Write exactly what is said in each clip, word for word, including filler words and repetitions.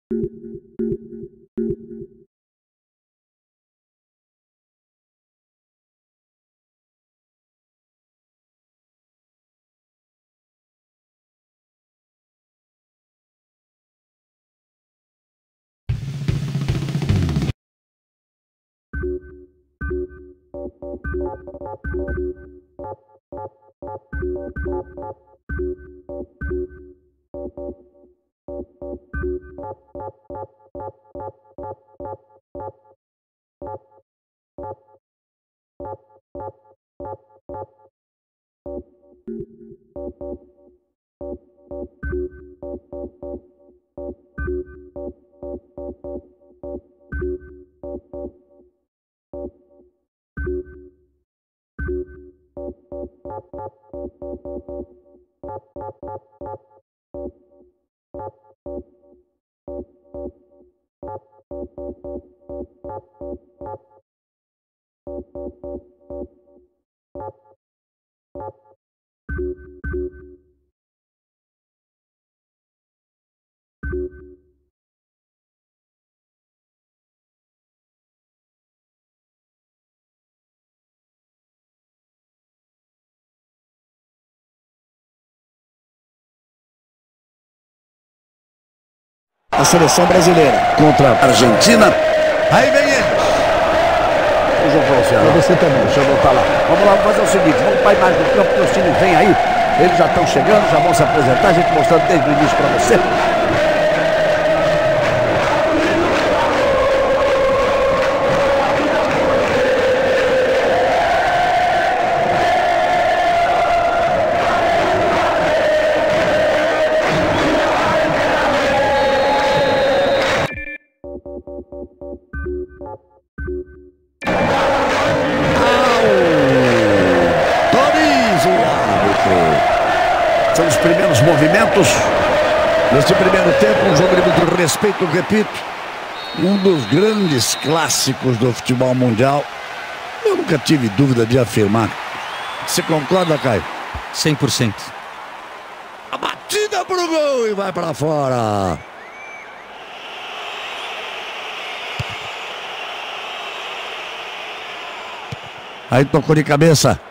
A seleção brasileira contra a Argentina. Aí vem ele. O João Falciano. Pra você também. Deixa eu voltar lá. Vamos lá, vamos fazer o seguinte. Vamos para a imagem do campo, que os times vêm aí. Eles já estão chegando, já vão se apresentar. A gente mostrando desde o início para você. São os primeiros movimentos neste primeiro tempo, um jogo de muito respeito, repito, um dos grandes clássicos do futebol mundial. Eu nunca tive dúvida de afirmar. Você concorda, Caio? cem por cento. A batida pro gol e vai para fora. Aí tocou de cabeça.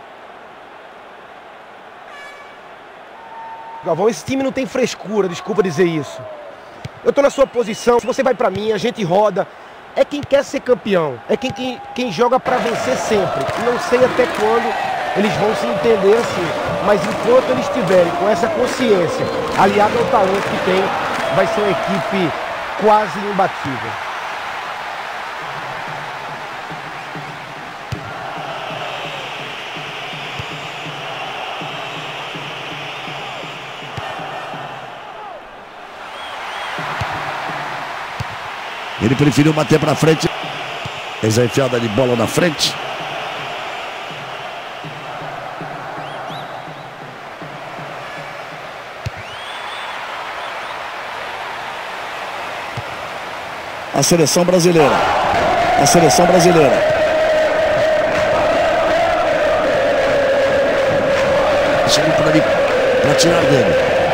Galvão, esse time não tem frescura, desculpa dizer isso. Eu tô na sua posição, se você vai pra mim, a gente roda. É quem quer ser campeão, é quem, quem, quem joga pra vencer sempre. Não sei até quando eles vão se entender assim, mas enquanto eles estiverem com essa consciência, aliado ao talento que tem, vai ser uma equipe quase imbatível. Ele preferiu bater para frente. Essa enfiada de bola na frente. A seleção brasileira. A seleção brasileira. Chegou para ali, para tirar dele.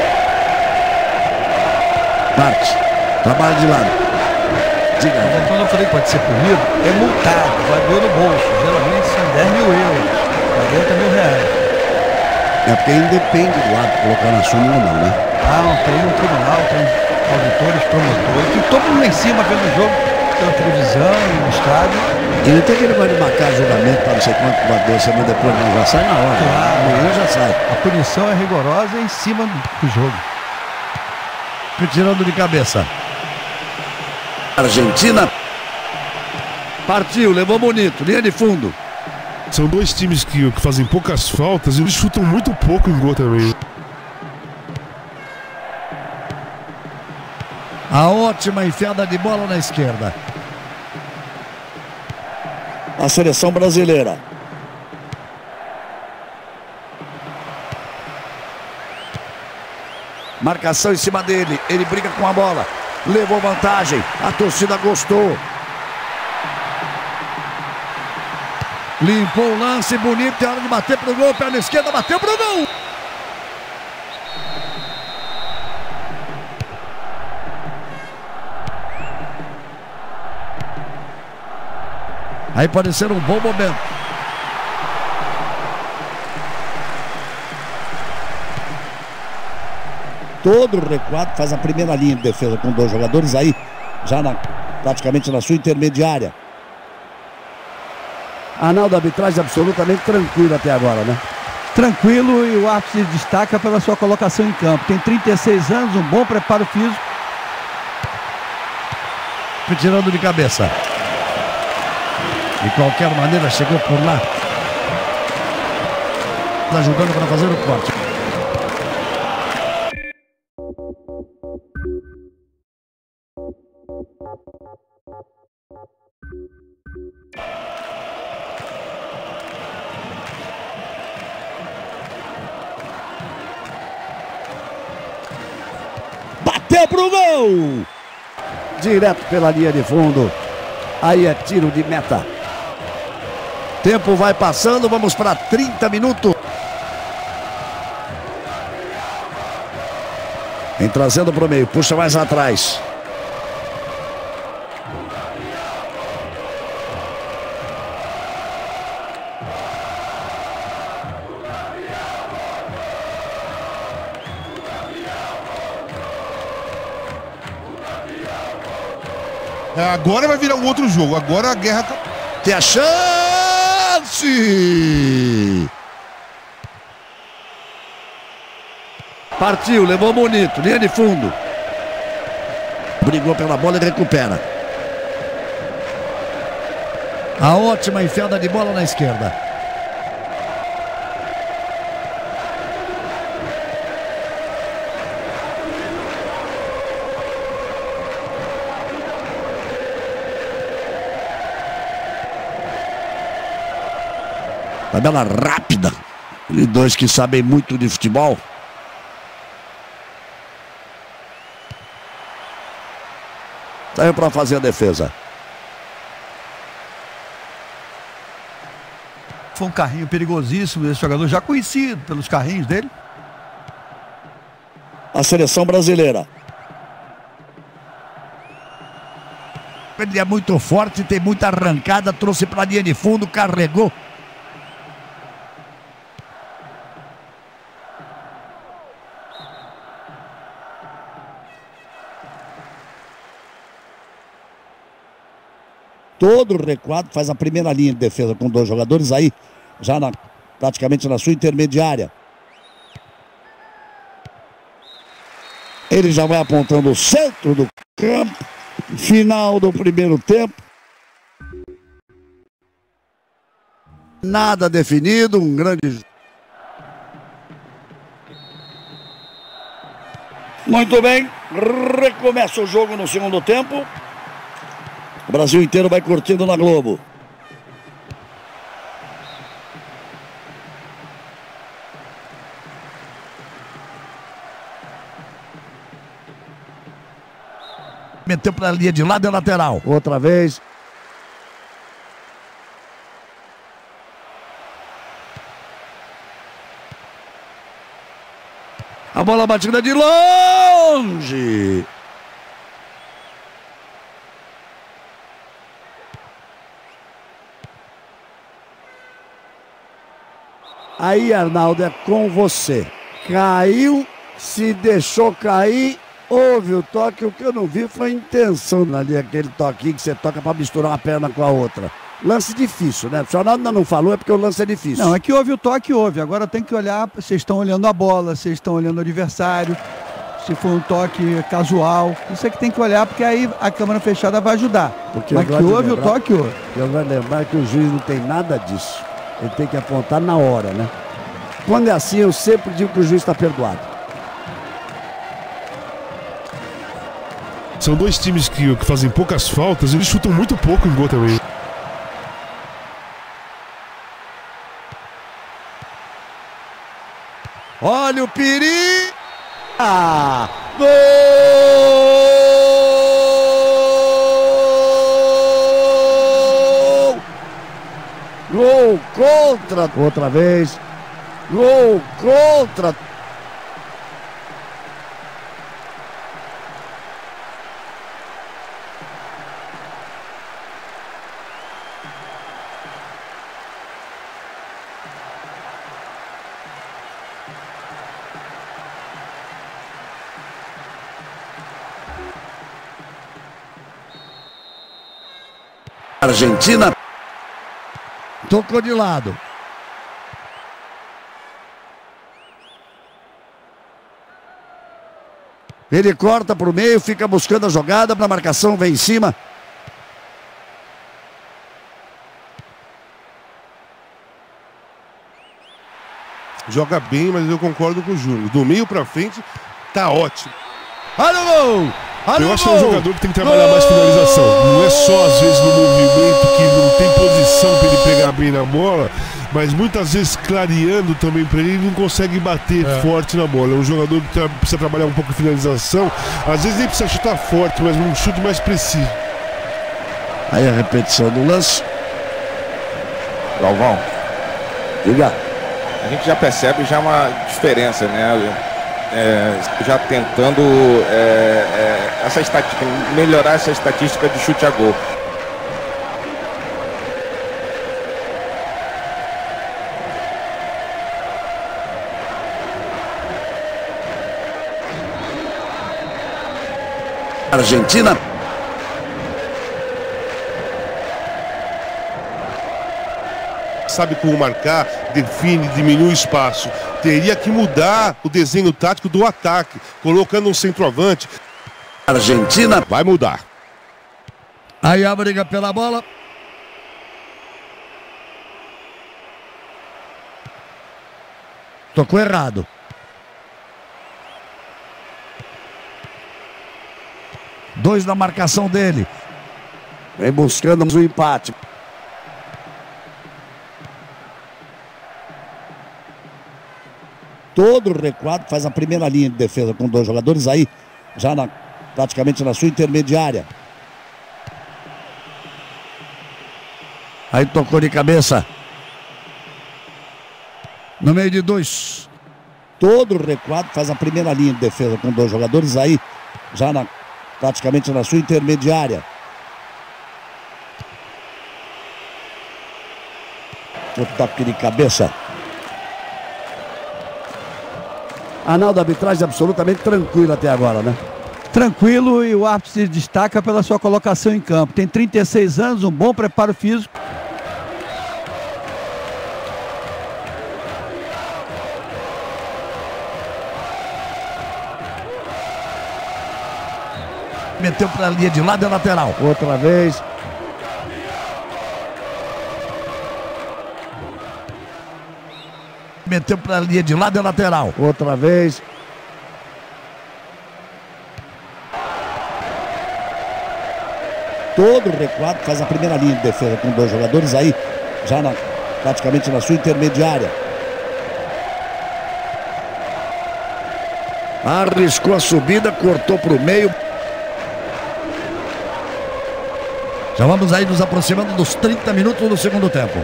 Parte. Trabalho de lado. Diga. Quando eu falei que pode ser punido, é multado, vai doer no bolso. Geralmente são dez mil euros, quarenta mil reais. É porque independe do ato colocar na súmula ou não, né? Ah, tem um tribunal, tem auditores, promotores, tem todo mundo lá em cima vendo o jogo pela televisão, no estádio. E não tem aquele negócio de marcar julgamento para não sei quanto, para duas semanas depois, não, já sai na hora. Claro. Amanhã já sai. A punição é rigorosa em cima do jogo. Tirando de cabeça. Argentina. Partiu, levou bonito, linha de fundo. São dois times que, que fazem poucas faltas e eles chutam muito pouco em gol também. A ótima enfiada de bola na esquerda. A seleção brasileira. Marcação em cima dele, ele briga com a bola. Levou vantagem, a torcida gostou. Limpou o lance, bonito, é hora de bater pro gol, perna esquerda, bateu pro gol. Aí pode ser um bom momento. Todo o recuado faz a primeira linha de defesa com dois jogadores aí, já na, praticamente na sua intermediária. Arnaldo, a arbitragem absolutamente tranquila até agora, né? Tranquilo, e o árbitro se destaca pela sua colocação em campo. Tem trinta e seis anos, um bom preparo físico. Tirando de cabeça. De qualquer maneira, chegou por lá. Ajudando para fazer o corte. Bateu pro gol! Direto pela linha de fundo. Aí é tiro de meta. Tempo vai passando, vamos para trinta minutos. Vem trazendo para o meio, puxa mais atrás. Agora vai virar um outro jogo. Agora a guerra tem a chance. Partiu, levou bonito, linha de fundo. Brigou pela bola e recupera. A ótima enfiada de bola na esquerda. Tabela rápida. E dois que sabem muito de futebol. Saiu para fazer a defesa. Foi um carrinho perigosíssimo desse jogador, já conhecido pelos carrinhos dele. A seleção brasileira. Ele é muito forte, tem muita arrancada, trouxe para a linha de fundo, carregou. Todo o recuado faz a primeira linha de defesa com dois jogadores aí, já na, praticamente na sua intermediária. Ele já vai apontando o centro do campo. Final do primeiro tempo. Nada definido, um grande... Muito bem, recomeça o jogo no segundo tempo. O Brasil inteiro vai curtindo na Globo. Meteu para a linha de lado e lateral. Outra vez. A bola batida de longe. Aí, Arnaldo, é com você. Caiu, se deixou cair, houve o toque. O que eu não vi foi a intenção ali, aquele toquinho que você toca para misturar uma perna com a outra. Lance difícil, né? Se o Arnaldo ainda não falou, é porque o lance é difícil. Não, é que houve o toque, houve. Agora tem que olhar, vocês estão olhando a bola, vocês estão olhando o adversário. Se foi um toque casual, isso é que tem que olhar, porque aí a câmera fechada vai ajudar. Porque Mas que houve lembrar, o toque, houve. Eu vou lembrar que o juiz não tem nada disso. Ele tem que apontar na hora, né? Quando é assim, eu sempre digo que o juiz está perdoado. São dois times que, que fazem poucas faltas, eles chutam muito pouco em gol também. Olha o perigo! Ah, gol! Gol contra, outra vez. Gol contra. Argentina. Tocou de lado. Ele corta para o meio, fica buscando a jogada, na marcação, vem em cima. Joga bem, mas eu concordo com o Júnior. Do meio para frente, tá ótimo. Olha o gol! Olha eu o acho que é gol! um jogador que tem que trabalhar gol! mais finalização. Não é só, às vezes, no movimento, que não tem posição para ele pegar bem na bola, mas muitas vezes clareando também para ele, ele não consegue bater é. forte na bola. É um jogador que tra precisa trabalhar um pouco de finalização. Às vezes nem precisa chutar forte, mas um chute mais preciso. Aí a repetição do lance. Galvão, diga. A gente já percebe já uma diferença, né? É, já tentando é, é, essa estatística, melhorar essa estatística de chute a gol. Argentina. Sabe como marcar, define, diminui o espaço. Teria que mudar o desenho tático do ataque, colocando um centroavante. Argentina vai mudar. Aí a briga pela bola. Tocou errado. Dois na marcação dele. Vem buscando o empate. Todo o recuado, faz a primeira linha de defesa com dois jogadores aí, já na, praticamente na sua intermediária. Aí tocou de cabeça. No meio de dois. Todo o recuado, faz a primeira linha de defesa com dois jogadores aí, já na, praticamente na sua intermediária. O toque de cabeça. Arnaldo, a arbitragem absolutamente tranquila até agora, né? Tranquilo, e o árbitro se destaca pela sua colocação em campo. Tem trinta e seis anos, um bom preparo físico. Meteu para a linha de lado, é lateral. Outra vez. Meteu para a linha de lado, é lateral. Outra vez. Todo o recuado, faz a primeira linha de defesa com dois jogadores aí, já na, praticamente na sua intermediária. Arriscou a subida, cortou para o meio. Já vamos aí nos aproximando dos trinta minutos do segundo tempo.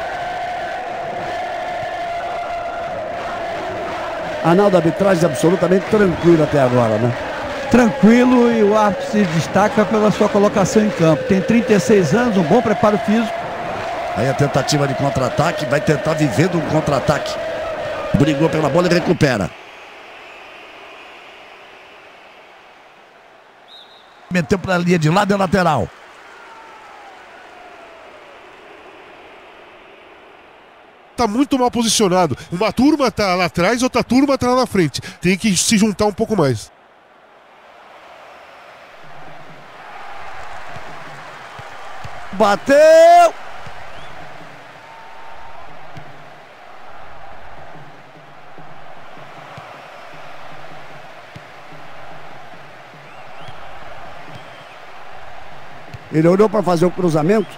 Arnaldo, a arbitragem absolutamente tranquila até agora, né? Tranquilo, e o árbitro se destaca pela sua colocação em campo. Tem trinta e seis anos, um bom preparo físico. Aí a tentativa de contra-ataque, vai tentar viver do contra-ataque. Brigou pela bola e recupera. Meteu para a linha de lado, é lateral. Tá muito mal posicionado. Uma turma tá lá atrás, outra turma tá lá na frente. Tem que se juntar um pouco mais. Bateu! Ele olhou para fazer o cruzamento.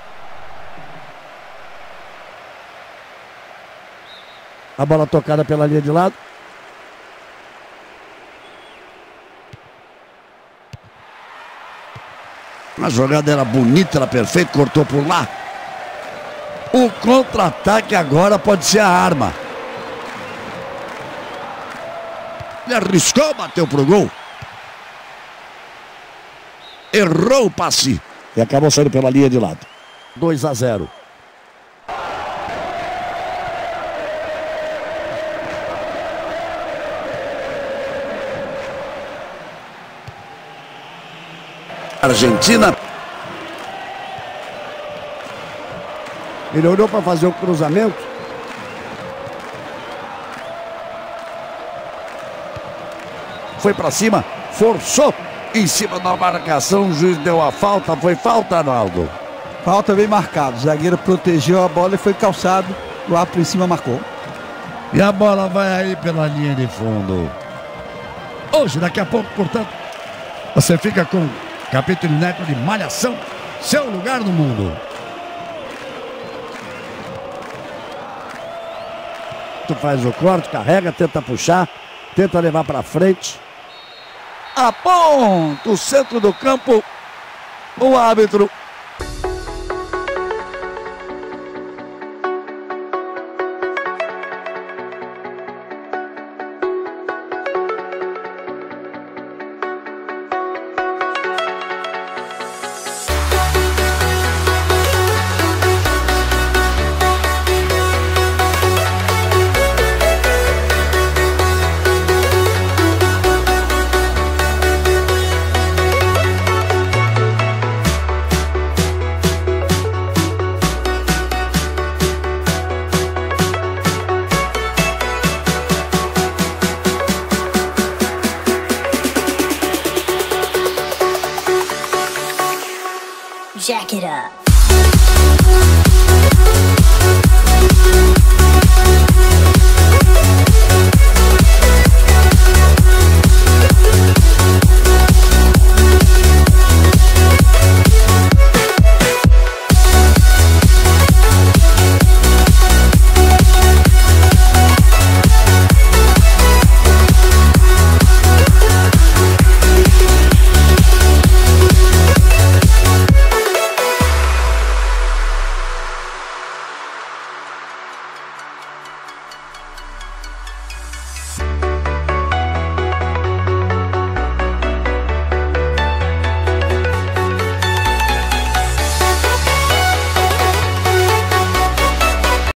A bola tocada pela linha de lado. A jogada era bonita, era perfeita, cortou por lá. O contra-ataque agora pode ser a arma. Ele arriscou, bateu pro gol. Errou o passe. E acabou saindo pela linha de lado. dois a zero. Argentina. Ele olhou para fazer o cruzamento. Foi para cima, forçou em cima da marcação, o juiz deu a falta, foi falta, Arnaldo. Falta bem marcado, o zagueiro protegeu a bola e foi calçado, o árbitro em cima marcou. E a bola vai aí pela linha de fundo. Hoje, daqui a pouco, portanto, você fica com capítulo neto de Malhação, seu lugar no mundo. Tu faz o corte, carrega, tenta puxar, tenta levar para frente. Aponta o centro do campo, o árbitro. Jack it up.